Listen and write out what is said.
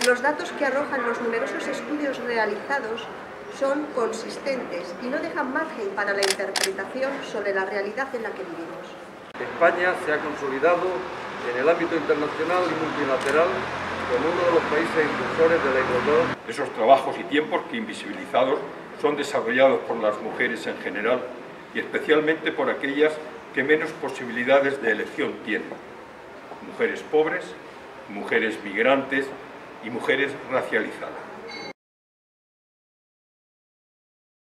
Los datos que arrojan los numerosos estudios realizados son consistentes y no dejan margen para la interpretación sobre la realidad en la que vivimos. España se ha consolidado en el ámbito internacional y multilateral como uno de los países impulsores de la igualdad. Esos trabajos y tiempos que invisibilizados son desarrollados por las mujeres en general y especialmente por aquellas que menos posibilidades de elección tienen. Mujeres pobres, mujeres migrantes y mujeres racializadas.